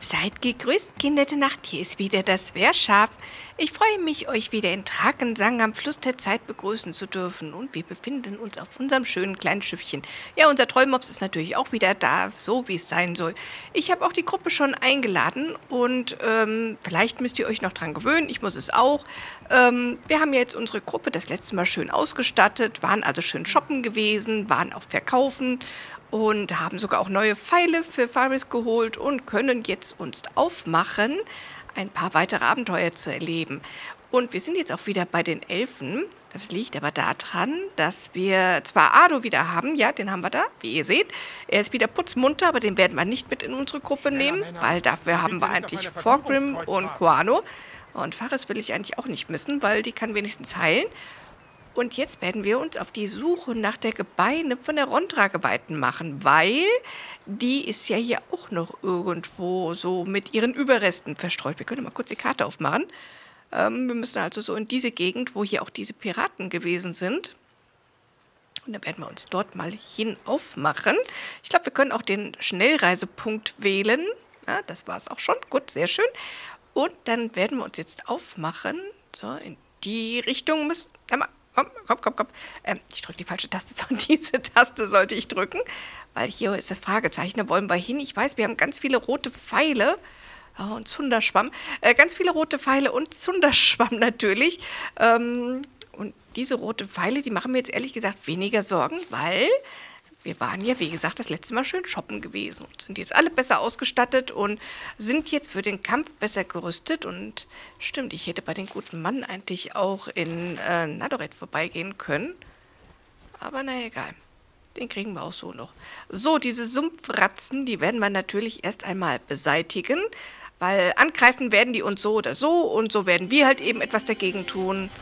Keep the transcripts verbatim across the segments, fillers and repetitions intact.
Seid gegrüßt, Kinder der Nacht, hier ist wieder das Wehrschaf. Ich freue mich, euch wieder in Drakensang am Fluss der Zeit begrüßen zu dürfen. Und wir befinden uns auf unserem schönen kleinen Schiffchen. Ja, unser Trollmops ist natürlich auch wieder da, so wie es sein soll. Ich habe auch die Gruppe schon eingeladen und ähm, vielleicht müsst ihr euch noch dran gewöhnen, ich muss es auch. Ähm, wir haben jetzt unsere Gruppe das letzte Mal schön ausgestattet, waren also schön shoppen gewesen, waren auf Verkaufen und haben sogar auch neue Pfeile für Faris geholt und können jetzt uns aufmachen, ein paar weitere Abenteuer zu erleben. Und wir sind jetzt auch wieder bei den Elfen. Das liegt aber daran, dass wir zwar Ado wieder haben, ja, den haben wir da, wie ihr seht. Er ist wieder putzmunter, aber den werden wir nicht mit in unsere Gruppe nehmen, weil dafür haben wir eigentlich Forgrim und Quano. Und Faris will ich eigentlich auch nicht missen, weil die kann wenigstens heilen. Und jetzt werden wir uns auf die Suche nach der Gebeine von der Rondra-Geweihten machen, weil die ist ja hier auch noch irgendwo so mit ihren Überresten verstreut. Wir können mal kurz die Karte aufmachen. Ähm, wir müssen also so in diese Gegend, wo hier auch diese Piraten gewesen sind. Und dann werden wir uns dort mal hin aufmachen. Ich glaube, wir können auch den Schnellreisepunkt wählen. Ja, das war es auch schon. Gut, sehr schön. Und dann werden wir uns jetzt aufmachen. So, in die Richtung müssen... Komm, komm, komm, komm. Ähm, ich drücke die falsche Taste. So, diese Taste sollte ich drücken, weil hier ist das Fragezeichen. Da wollen wir hin. Ich weiß, wir haben ganz viele rote Pfeile. Oh, und Zunderschwamm. Äh, ganz viele rote Pfeile und Zunderschwamm natürlich. Ähm, und diese rote Pfeile, die machen mir jetzt ehrlich gesagt weniger Sorgen, weil wir waren ja, wie gesagt, das letzte Mal schön shoppen gewesen und sind jetzt alle besser ausgestattet und sind jetzt für den Kampf besser gerüstet. Und stimmt, ich hätte bei den guten Mann eigentlich auch in äh, Nadoret vorbeigehen können. Aber na egal, den kriegen wir auch so noch. So, diese Sumpfratzen, die werden wir natürlich erst einmal beseitigen, weil angreifen werden die uns so oder so und so werden wir halt eben etwas dagegen tun.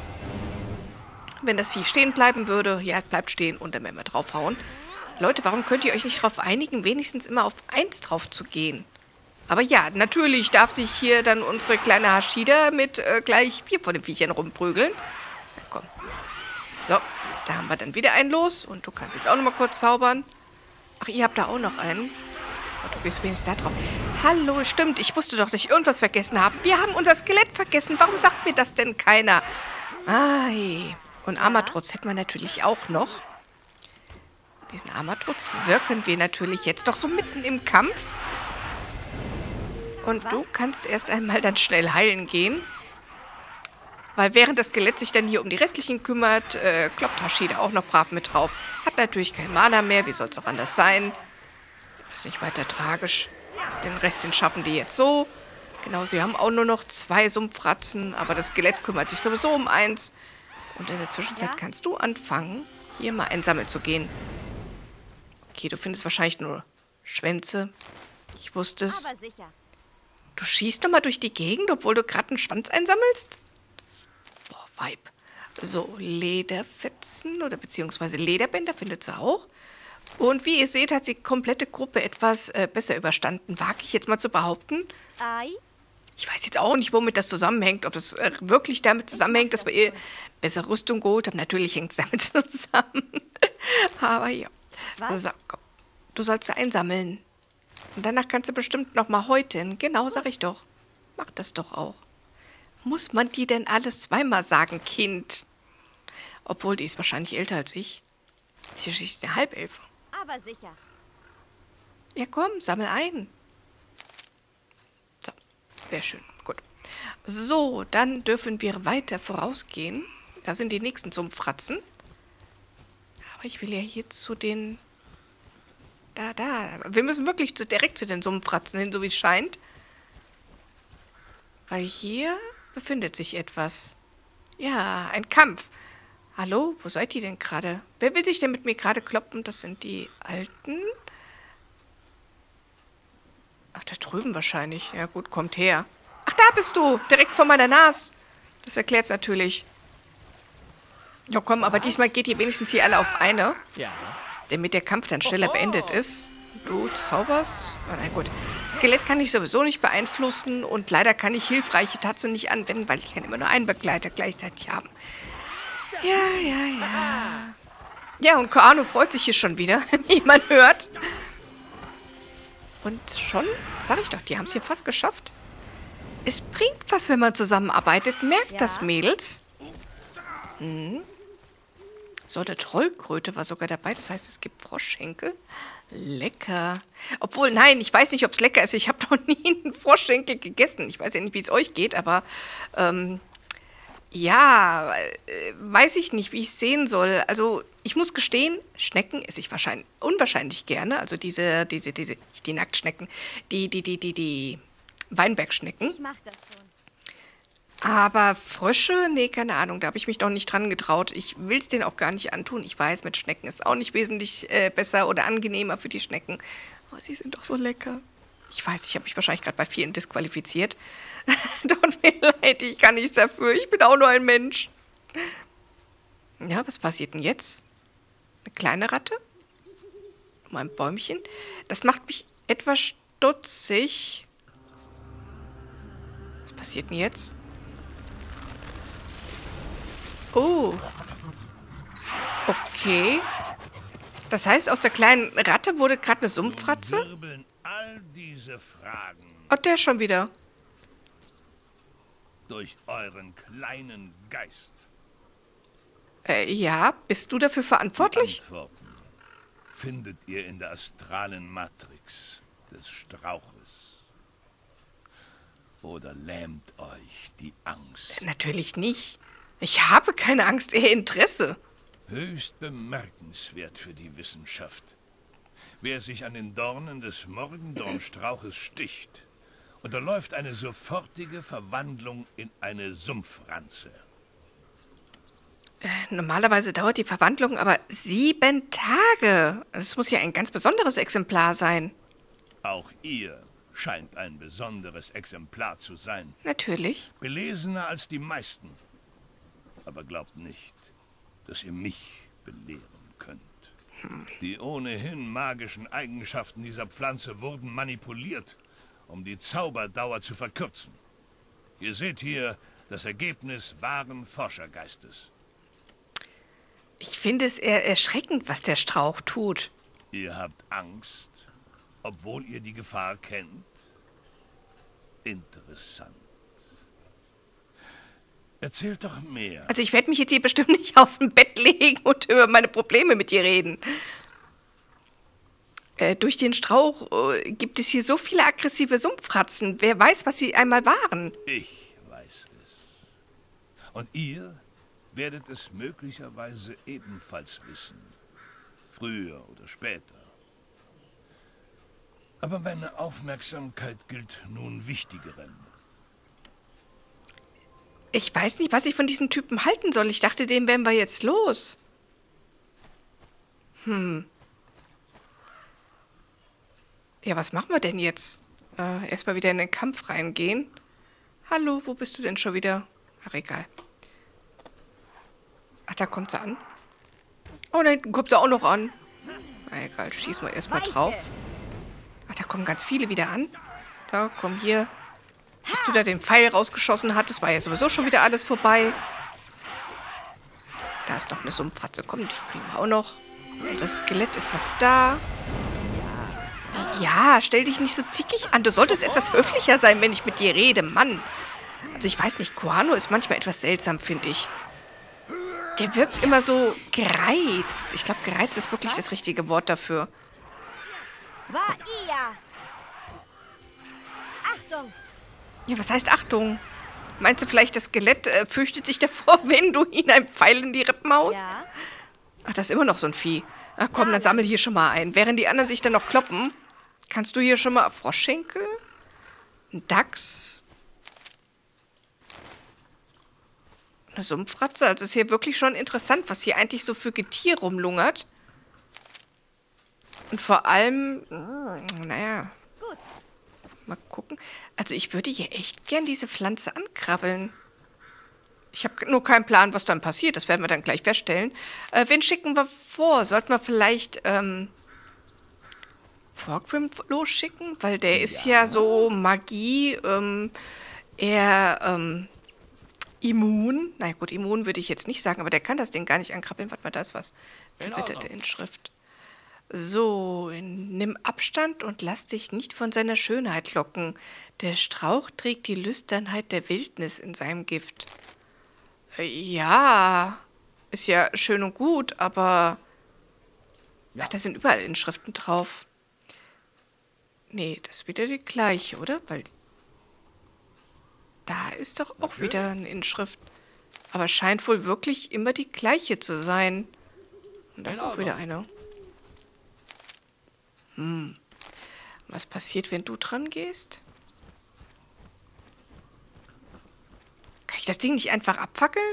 Wenn das Vieh stehen bleiben würde, ja, es bleibt stehen und dann werden wir draufhauen. Leute, warum könnt ihr euch nicht darauf einigen, wenigstens immer auf eins drauf zu gehen? Aber ja, natürlich darf sich hier dann unsere kleine Hashida mit äh, gleich vier von den Viechern rumprügeln. Na komm. So, da haben wir dann wieder einen los und du kannst jetzt auch noch mal kurz zaubern. Ach, ihr habt da auch noch einen. Oh, du bist wenigstens da drauf. Hallo, stimmt, ich wusste doch, dass ich irgendwas vergessen habe. Wir haben unser Skelett vergessen. Warum sagt mir das denn keiner? Ai. Und Armatrutz hätten wir natürlich auch noch. Diesen Armatrutz wirken wir natürlich jetzt noch so mitten im Kampf. Und Was? du kannst erst einmal dann schnell heilen gehen. Weil während das Skelett sich dann hier um die restlichen kümmert, äh, kloppt Hashida auch noch brav mit drauf. Hat natürlich kein Mana mehr, wie soll es auch anders sein. Ist nicht weiter tragisch. Den Rest, den schaffen die jetzt so. Genau, sie haben auch nur noch zwei Sumpfratzen, aber das Skelett kümmert sich sowieso um eins. Und in der Zwischenzeit ja? kannst du anfangen, hier mal einsammeln zu gehen. Okay, du findest wahrscheinlich nur Schwänze. Ich wusste es. Aber sicher. Du schießt doch mal durch die Gegend, obwohl du gerade einen Schwanz einsammelst? Boah, Weib. So, Lederfetzen oder beziehungsweise Lederbänder findet sie auch. Und wie ihr seht, hat die komplette Gruppe etwas äh, besser überstanden. Wage ich jetzt mal zu behaupten. Ei. Ich weiß jetzt auch nicht, womit das zusammenhängt, ob es äh, wirklich damit zusammenhängt, dass wir ihr bessere Rüstung geholt haben. Natürlich hängt es damit zusammen. Aber ja. Was? So, komm. Du sollst sie einsammeln. Und danach kannst du bestimmt noch mal häuten. Genau, sag ich doch. Mach das doch auch. Muss man die denn alles zweimal sagen, Kind? Obwohl, die ist wahrscheinlich älter als ich. Sie ist eine Halbelfe. Aber sicher. Ja, komm, sammel ein. Sehr schön, gut. So, dann dürfen wir weiter vorausgehen. Da sind die nächsten Sumpfratzen. Aber ich will ja hier zu den... Da, da. Wir müssen wirklich zu, direkt zu den Sumpfratzen hin, so wie es scheint. Weil hier befindet sich etwas. Ja, ein Kampf. Hallo, wo seid ihr denn gerade? Wer will sich denn mit mir gerade kloppen? Das sind die Alten... Ach, da drüben wahrscheinlich. Ja gut, kommt her. Ach, da bist du. Direkt vor meiner Nase. Das erklärt es natürlich. Ja komm, aber diesmal geht ihr wenigstens hier alle auf eine. Ja. Damit der Kampf dann schneller beendet ist. Du zauberst? Oh, na gut. Skelett kann ich sowieso nicht beeinflussen. Und leider kann ich hilfreiche Tatzen nicht anwenden, weil ich kann immer nur einen Begleiter gleichzeitig haben. Ja, ja, ja. Ja, und Koano freut sich hier schon wieder, wie man hört. Und schon, sag ich doch, die haben es hier fast geschafft. Es bringt was, wenn man zusammenarbeitet. Merkt Ja. das, Mädels? Hm. So, eine Trollkröte war sogar dabei. Das heißt, es gibt Froschschenkel. Lecker. Obwohl, nein, ich weiß nicht, ob es lecker ist. Ich habe noch nie einen Froschschenkel gegessen. Ich weiß ja nicht, wie es euch geht, aber ähm, ja, äh, weiß ich nicht, wie ich es sehen soll. Also, ich muss gestehen, Schnecken esse ich wahrscheinlich unwahrscheinlich gerne. Also diese, diese, diese, nicht die Nacktschnecken, die, die, die, die, die Weinbergschnecken. Ich mach das schon. Aber Frösche, nee, keine Ahnung, da habe ich mich noch nicht dran getraut. Ich will es denen auch gar nicht antun. Ich weiß, mit Schnecken ist auch nicht wesentlich äh, besser oder angenehmer für die Schnecken. Aber sie sind doch so lecker. Ich weiß, ich habe mich wahrscheinlich gerade bei vielen disqualifiziert. Tut mir leid, ich kann nichts dafür. Ich bin auch nur ein Mensch. Ja, was passiert denn jetzt? Eine kleine Ratte? Mal ein Bäumchen. Das macht mich etwas stutzig. Was passiert denn jetzt? Oh. Okay. Das heißt, aus der kleinen Ratte wurde gerade eine Sumpfratze? Wirbeln all diese Fragen Oh, der schon wieder. durch euren kleinen Geist. Äh, ja, bist du dafür verantwortlich? Antworten findet ihr in der astralen Matrix des Strauches. Oder lähmt euch die Angst? Natürlich nicht. Ich habe keine Angst, eher Interesse. Höchst bemerkenswert für die Wissenschaft. Wer sich an den Dornen des Morgendornstrauches sticht, unterläuft eine sofortige Verwandlung in eine Sumpfranze. Äh, normalerweise dauert die Verwandlung aber sieben Tage. Das muss ja ein ganz besonderes Exemplar sein. Auch ihr scheint ein besonderes Exemplar zu sein. Natürlich. Belesener als die meisten. Aber glaubt nicht, dass ihr mich belehren könnt. Die ohnehin magischen Eigenschaften dieser Pflanze wurden manipuliert, um die Zauberdauer zu verkürzen. Ihr seht hier das Ergebnis wahren Forschergeistes. Ich finde es eher erschreckend, was der Strauch tut. Ihr habt Angst, obwohl ihr die Gefahr kennt? Interessant. Erzählt doch mehr. Also ich werde mich jetzt hier bestimmt nicht auf ein Bett legen und über meine Probleme mit dir reden. Äh, durch den Strauch äh, gibt es hier so viele aggressive Sumpfratzen. Wer weiß, was sie einmal waren. Ich weiß es. Und ihr werdet es möglicherweise ebenfalls wissen. Früher oder später. Aber meine Aufmerksamkeit gilt nun Wichtigerem. Ich weiß nicht, was ich von diesem Typen halten soll. Ich dachte, den wären wir jetzt los. Hm. Ja, was machen wir denn jetzt? Äh, erstmal wieder in den Kampf reingehen. Hallo, wo bist du denn schon wieder? Ach, egal. Ach, da kommt sie an. Oh, da hinten kommt sie auch noch an. Na, egal, schießen wir erstmal drauf. Ach, da kommen ganz viele wieder an. Da, komm hier. Bis du da den Pfeil rausgeschossen hattest, war ja sowieso schon wieder alles vorbei. Da ist noch eine Sumpfratze. Komm, die kriegen wir auch noch. Und das Skelett ist noch da. Ja, stell dich nicht so zickig an. Du solltest etwas höflicher sein, wenn ich mit dir rede. Mann. Also ich weiß nicht, Koano ist manchmal etwas seltsam, finde ich. Der wirkt immer so gereizt. Ich glaube, gereizt ist wirklich das richtige Wort dafür. War ihr! Achtung! Ja, was heißt Achtung? Meinst du vielleicht, das Skelett äh, fürchtet sich davor, wenn du ihn ein Pfeil in die Rippen haust? Ja? Ach, das ist immer noch so ein Vieh. Ach komm, dann sammel hier schon mal ein. Während die anderen sich dann noch kloppen, kannst du hier schon mal Froschschenkel, ein Dachs, eine Sumpfratze. Also ist hier wirklich schon interessant, was hier eigentlich so für Getier rumlungert. Und vor allem, mh, naja, Gut. mal gucken. Also ich würde hier echt gern diese Pflanze ankrabbeln. Ich habe nur keinen Plan, was dann passiert. Das werden wir dann gleich feststellen. Äh, wen schicken wir vor? Sollten wir vielleicht ähm, Thorgrim losschicken? Weil der ist ja, ja so Magie, ähm, eher ähm, immun. Na gut, immun würde ich jetzt nicht sagen, aber der kann das Ding gar nicht ankrabbeln. Warte mal, da ist was. Verbitterte Inschrift. So, nimm Abstand und lass dich nicht von seiner Schönheit locken. Der Strauch trägt die Lüsternheit der Wildnis in seinem Gift. Äh, Ja, ist ja schön und gut, aber... Ach, da sind überall Inschriften drauf. Nee, das ist wieder die gleiche, oder? Weil da ist doch auch wieder eine Inschrift. Aber scheint wohl wirklich immer die gleiche zu sein. Und da ist auch wieder eine. Hm. Was passiert, wenn du dran gehst? Kann ich das Ding nicht einfach abfackeln?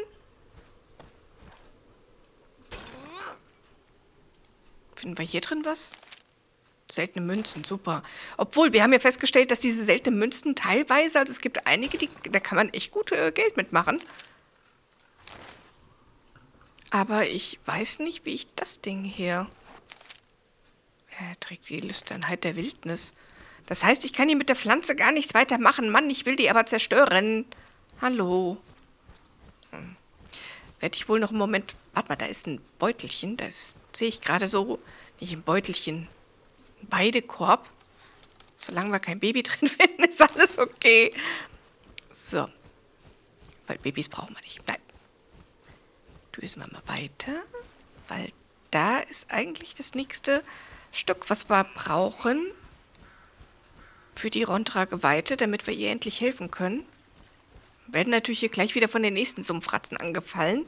Finden wir hier drin was? Seltene Münzen, super. Obwohl, wir haben ja festgestellt, dass diese seltenen Münzen teilweise, also es gibt einige, die, da kann man echt gut äh, Geld mitmachen. Aber ich weiß nicht, wie ich das Ding hier... Er trägt die Lüsternheit der Wildnis. Das heißt, ich kann hier mit der Pflanze gar nichts weiter machen. Mann, ich will die aber zerstören. Hallo. Hm. Werde ich wohl noch einen Moment... Warte mal, da ist ein Beutelchen. Das sehe ich gerade so. Nicht ein Beutelchen. Ein Weidekorb. Solange wir kein Baby drin finden, ist alles okay. So. Weil Babys brauchen wir nicht. Nein. Düsen wir mal weiter. Weil da ist eigentlich das nächste Stück, was wir brauchen für die Rondra-Geweihte, damit wir ihr endlich helfen können. Wir werden natürlich hier gleich wieder von den nächsten Sumpfratzen angefallen.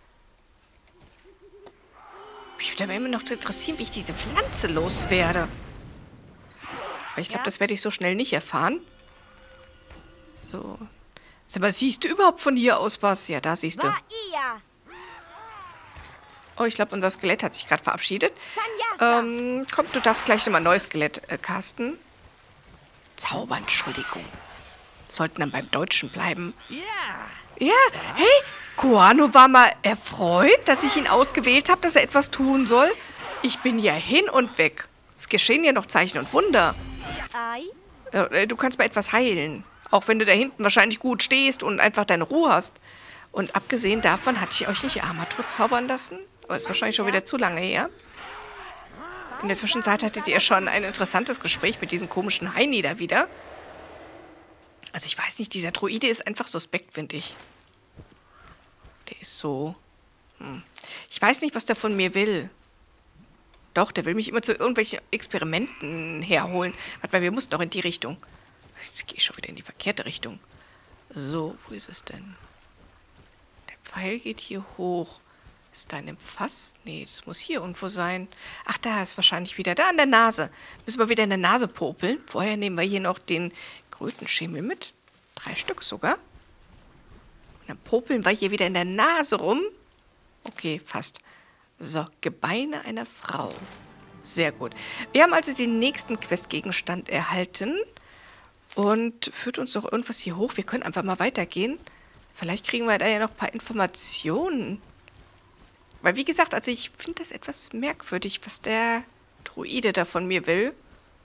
Mich würde aber immer noch interessieren, wie ich diese Pflanze loswerde. Aber ich glaube, Ja. das werde ich so schnell nicht erfahren. So. Sag mal, siehst du überhaupt von hier aus was? Ja, da siehst du. War ihr. Oh, ich glaube, unser Skelett hat sich gerade verabschiedet. Sanyasa. Ähm, komm, du darfst gleich nochmal ein neues Skelett äh, casten. Zauber, Entschuldigung. Sollten dann beim Deutschen bleiben. Ja. Ja, hey, Koano war mal erfreut, dass ich ihn ausgewählt habe, dass er etwas tun soll. Ich bin ja hin und weg. Es geschehen ja noch Zeichen und Wunder. Ei. Äh, Du kannst mal etwas heilen. Auch wenn du da hinten wahrscheinlich gut stehst und einfach deine Ruhe hast. Und abgesehen davon, hatte ich euch nicht Armatrutz zaubern lassen? Aber ist wahrscheinlich schon wieder zu lange her. In der Zwischenzeit hattet ihr schon ein interessantes Gespräch mit diesem komischen Heini da wieder. Also ich weiß nicht, dieser Druide ist einfach suspekt, finde ich. Der ist so... Hm. Ich weiß nicht, was der von mir will. Doch, der will mich immer zu irgendwelchen Experimenten herholen. Warte mal, wir mussten doch in die Richtung. Jetzt gehe ich schon wieder in die verkehrte Richtung. So, wo ist es denn? Der Pfeil geht hier hoch. Ist da in dem Fass? Nee, das muss hier irgendwo sein. Ach, da ist wahrscheinlich wieder. Da an der Nase. Müssen wir wieder in der Nase popeln. Vorher nehmen wir hier noch den Krötenschimmel mit. Drei Stück sogar. Und dann popeln wir hier wieder in der Nase rum. Okay, fast. So, Gebeine einer Frau. Sehr gut. Wir haben also den nächsten Questgegenstand erhalten. Und führt uns doch irgendwas hier hoch. Wir können einfach mal weitergehen. Vielleicht kriegen wir da ja noch ein paar Informationen. Weil, wie gesagt, also ich finde das etwas merkwürdig, was der Druide da von mir will.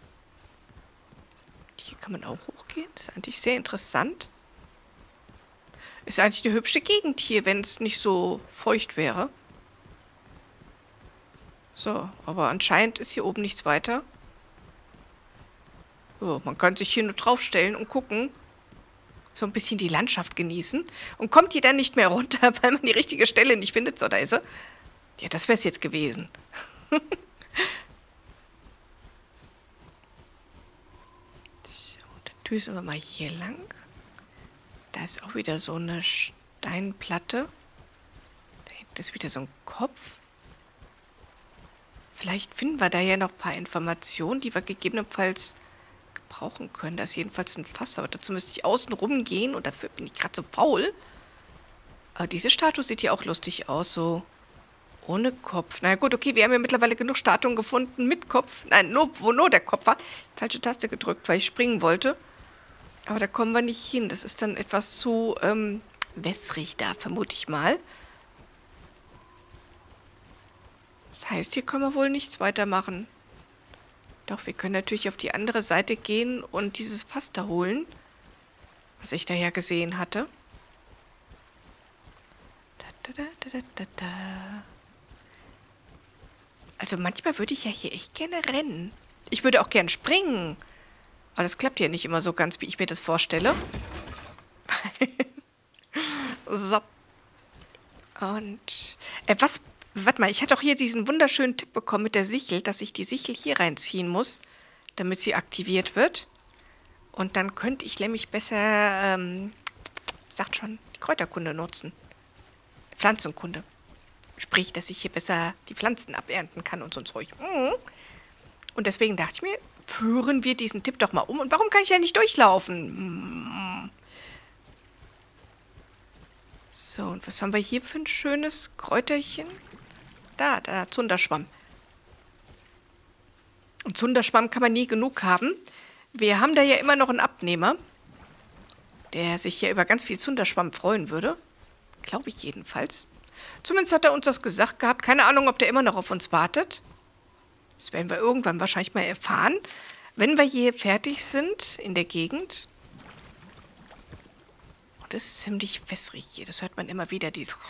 Hier kann man auch hochgehen. Das ist eigentlich sehr interessant. Ist eigentlich eine hübsche Gegend hier, wenn es nicht so feucht wäre. So, aber anscheinend ist hier oben nichts weiter. So, man kann sich hier nur draufstellen und gucken. So ein bisschen die Landschaft genießen. Und kommt die dann nicht mehr runter, weil man die richtige Stelle nicht findet. So, da ist sie. Ja, das wäre es jetzt gewesen. So, dann düsen wir mal hier lang. Da ist auch wieder so eine Steinplatte. Da hinten ist wieder so ein Kopf. Vielleicht finden wir da ja noch ein paar Informationen, die wir gegebenenfalls brauchen können. Das ist jedenfalls ein Fass, aber dazu müsste ich außen rumgehen und dafür bin ich gerade so faul. Aber diese Statue sieht ja auch lustig aus, so ohne Kopf. Na gut, okay, wir haben ja mittlerweile genug Statuen gefunden mit Kopf. Nein, nur, wo nur der Kopf war. Falsche Taste gedrückt, weil ich springen wollte. Aber da kommen wir nicht hin. Das ist dann etwas zu ähm, wässrig da, vermute ich mal. Das heißt, hier können wir wohl nichts weitermachen. Doch, wir können natürlich auf die andere Seite gehen und dieses Fass da holen, was ich da ja gesehen hatte. Da, da, da, da, da, da. Also manchmal würde ich ja hier echt gerne rennen. Ich würde auch gern springen. Aber das klappt ja nicht immer so ganz, wie ich mir das vorstelle. So. Und, äh, was, warte mal, ich hatte auch hier diesen wunderschönen Tipp bekommen mit der Sichel, dass ich die Sichel hier reinziehen muss, damit sie aktiviert wird. Und dann könnte ich nämlich besser, ähm, sagt schon, die Kräuterkunde nutzen. Pflanzenkunde. Sprich, dass ich hier besser die Pflanzen abernten kann und sonst ruhig. Und deswegen dachte ich mir, führen wir diesen Tipp doch mal um. Und warum kann ich ja nicht durchlaufen? So, und was haben wir hier für ein schönes Kräuterchen? Da, da, Zunderschwamm. Und Zunderschwamm kann man nie genug haben. Wir haben da ja immer noch einen Abnehmer, der sich ja über ganz viel Zunderschwamm freuen würde. Glaube ich jedenfalls. Zumindest hat er uns das gesagt gehabt. Keine Ahnung, ob der immer noch auf uns wartet. Das werden wir irgendwann wahrscheinlich mal erfahren, wenn wir hier fertig sind in der Gegend. Und das ist ziemlich wässrig hier. Das hört man immer wieder. Die ja,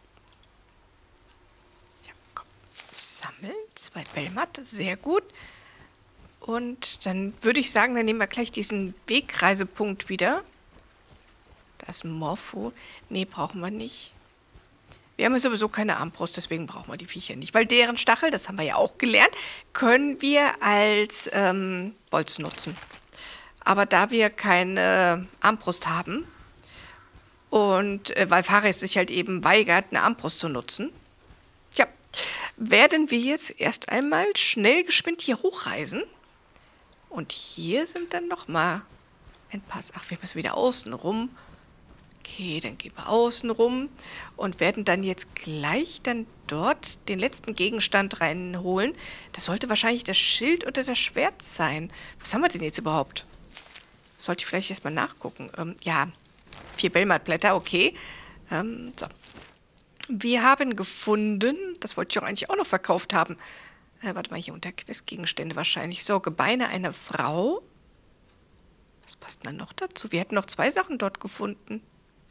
komm. Sammeln. Zwei Belmat. Sehr gut. Und dann würde ich sagen, dann nehmen wir gleich diesen Wegreisepunkt wieder. Da ist ein Morpho. Nee, brauchen wir nicht. Wir haben ja sowieso keine Armbrust, deswegen brauchen wir die Viecher nicht. Weil deren Stachel, das haben wir ja auch gelernt, können wir als ähm, Bolz nutzen. Aber da wir keine Armbrust haben und äh, weil Fares sich halt eben weigert, eine Armbrust zu nutzen, ja, werden wir jetzt erst einmal schnell geschwind hier hochreisen. Und hier sind dann nochmal ein Pass. Ach, wir müssen wieder außen rum. Okay, dann gehen wir außen rum und werden dann jetzt gleich dann dort den letzten Gegenstand reinholen. Das sollte wahrscheinlich das Schild oder das Schwert sein. Was haben wir denn jetzt überhaupt? Sollte ich vielleicht erstmal nachgucken. Ähm, ja, vier Belmatblätter, okay. Ähm, so. Wir haben gefunden, das wollte ich auch eigentlich auch noch verkauft haben. Äh, warte mal, hier unter Questgegenstände wahrscheinlich. So, Gebeine einer Frau. Was passt denn noch dazu? Wir hätten noch zwei Sachen dort gefunden.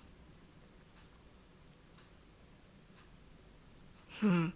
Hm.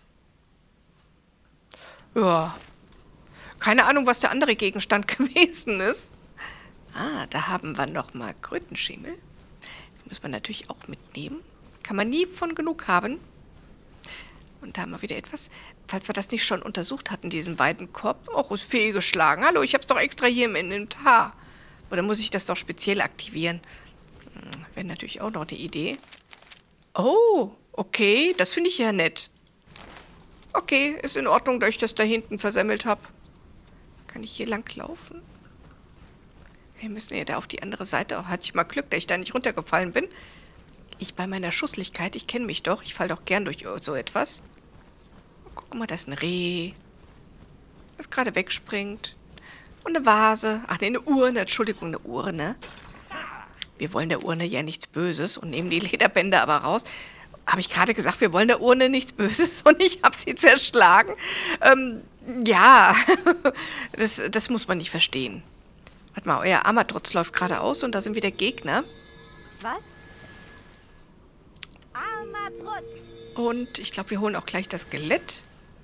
Ja. Keine Ahnung, was der andere Gegenstand gewesen ist. Ah, da haben wir nochmal Krötenschimmel. Den muss man natürlich auch mitnehmen. Kann man nie von genug haben. Und da haben wir wieder etwas, falls wir das nicht schon untersucht hatten, diesen Weidenkorb. Och, ist fehlgeschlagen. Hallo, ich hab's doch extra hier im Inventar. Oder muss ich das doch speziell aktivieren? Hm, wäre natürlich auch noch eine Idee. Oh, okay, das finde ich ja nett. Okay, ist in Ordnung, dass ich das da hinten versammelt habe. Kann ich hier lang laufen? Wir müssen ja da auf die andere Seite. Auch hatte ich mal Glück, dass ich da nicht runtergefallen bin. Ich bei meiner Schusslichkeit, ich kenne mich doch. Ich falle doch gern durch so etwas. Oh, guck mal, da ist ein Reh. Das gerade wegspringt. Und eine Vase. Ach, nee, eine Urne. Entschuldigung, eine Urne. Wir wollen der Urne ja nichts Böses und nehmen die Lederbänder aber raus. Habe ich gerade gesagt, wir wollen der Urne nichts Böses und ich habe sie zerschlagen? Ähm, ja, das, das muss man nicht verstehen. Warte mal, euer Armatrotz läuft geradeaus und da sind wieder Gegner. Was? Armatrotz. Und ich glaube, wir holen auch gleich das Skelett.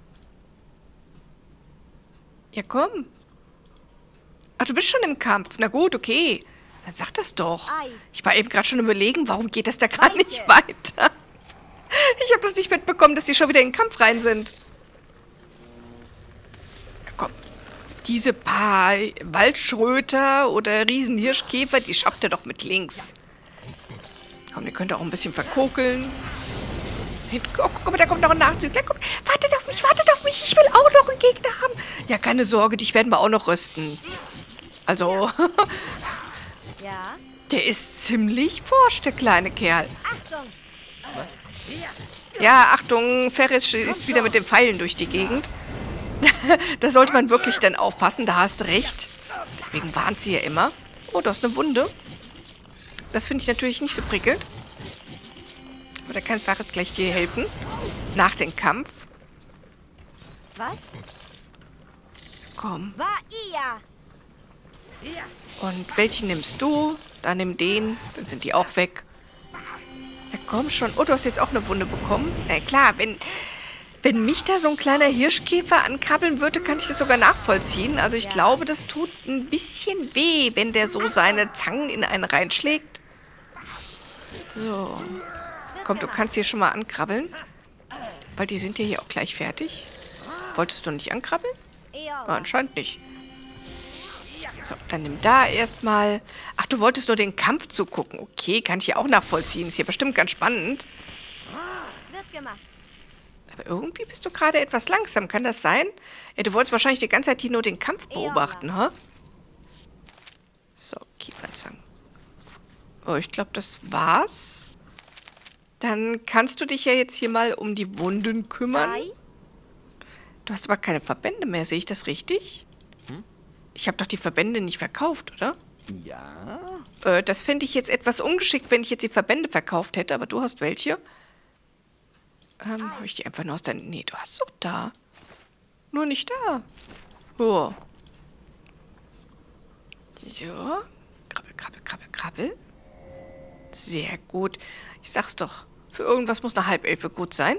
Ja, komm. Ach, du bist schon im Kampf. Na gut, okay. Dann sag das doch. Ei. Ich war eben gerade schon überlegen, warum geht das da gar Weite. nicht weiter? Ich habe das nicht mitbekommen, dass die schon wieder in den Kampf rein sind. Ja, komm. Diese paar Waldschröter oder Riesenhirschkäfer, die schafft ihr doch mit links. Komm, ihr könnt auch ein bisschen verkokeln. Oh, guck mal, da kommt noch ein Nachzügler. Komm, wartet auf mich, wartet auf mich. Ich will auch noch einen Gegner haben. Ja, keine Sorge, dich werden wir auch noch rösten. Also, Ja. der ist ziemlich forsch, der kleine Kerl. Achtung. Ja, Achtung, Ferris ist wieder mit den Pfeilen durch die Gegend. Da sollte man wirklich dann aufpassen, da hast du recht. Deswegen warnt sie ja immer. Oh, du hast eine Wunde. Das finde ich natürlich nicht so prickelnd. Aber da kann Ferris gleich dir helfen. Nach dem Kampf. Was? Komm. War ihr? Und welchen nimmst du? Dann nimm den. Dann sind die auch weg. Ja, komm schon. Oh, du hast jetzt auch eine Wunde bekommen. Na klar, wenn... Wenn mich da so ein kleiner Hirschkäfer ankrabbeln würde, kann ich das sogar nachvollziehen. Also ich Ja. glaube, das tut ein bisschen weh, wenn der so seine Zangen in einen reinschlägt. So. Komm, du kannst hier schon mal ankrabbeln. Weil die sind ja hier auch gleich fertig. Wolltest du nicht ankrabbeln? Ja. Ah, anscheinend nicht. So, dann nimm da erstmal. Ach, du wolltest nur den Kampf zugucken. Okay, kann ich hier auch nachvollziehen. Ist hier bestimmt ganz spannend. Wird gemacht. Aber irgendwie bist du gerade etwas langsam. Kann das sein? Ja, du wolltest wahrscheinlich die ganze Zeit hier nur den Kampf beobachten, hä? So, Kiefernzangen. Oh, ich glaube, das war's. Dann kannst du dich ja jetzt hier mal um die Wunden kümmern. Drei. Du hast aber keine Verbände mehr. Sehe ich das richtig? Ich habe doch die Verbände nicht verkauft, oder? Ja. Äh, das fände ich jetzt etwas ungeschickt, wenn ich jetzt die Verbände verkauft hätte, aber du hast welche. Ähm, habe ich die einfach nur aus deinem... Nee, du hast doch da. Nur nicht da. Oh. So. Krabbel, krabbel, krabbel, krabbel. Sehr gut. Ich sag's doch. Für irgendwas muss eine Halbelfe gut sein.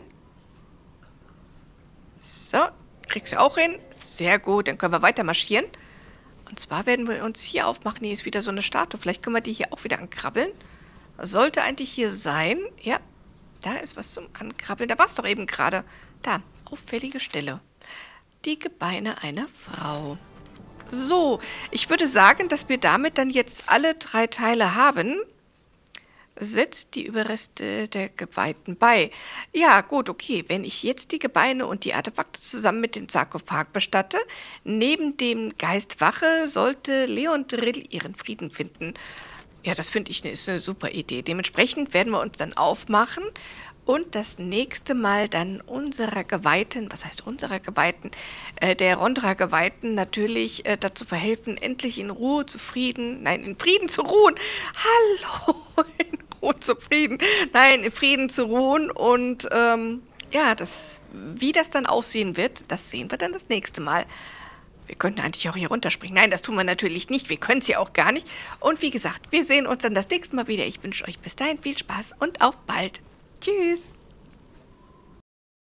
So. Kriegst du auch hin? Sehr gut. Dann können wir weiter marschieren. Und zwar werden wir uns hier aufmachen. Hier ist wieder so eine Statue. Vielleicht können wir die hier auch wieder ankrabbeln. Sollte eigentlich hier sein. Ja, da ist was zum Ankrabbeln. Da war es doch eben gerade. Da, auffällige Stelle. Die Gebeine einer Frau. So, ich würde sagen, dass wir damit dann jetzt alle drei Teile haben. Setzt die Überreste der Geweihten bei. Ja, gut, okay. Wenn ich jetzt die Gebeine und die Artefakte zusammen mit dem Sarkophag bestatte, neben dem Geist wache, sollte Leon Drill ihren Frieden finden. Ja, das finde ich eine, ist eine super Idee. Dementsprechend werden wir uns dann aufmachen und das nächste Mal dann unserer Geweihten, was heißt unserer Geweihten, äh, der Rondra-Geweihten natürlich äh, dazu verhelfen, endlich in Ruhe, zufrieden, nein, in Frieden zu ruhen. Hallo, in Ruhe zufrieden. Nein, in Frieden zu ruhen und ähm, ja, das, wie das dann aussehen wird, das sehen wir dann das nächste Mal. Wir könnten eigentlich auch hier runterspringen. Nein, das tun wir natürlich nicht. Wir können es ja auch gar nicht. Und wie gesagt, wir sehen uns dann das nächste Mal wieder. Ich wünsche euch bis dahin viel Spaß und auf bald. Tschüss.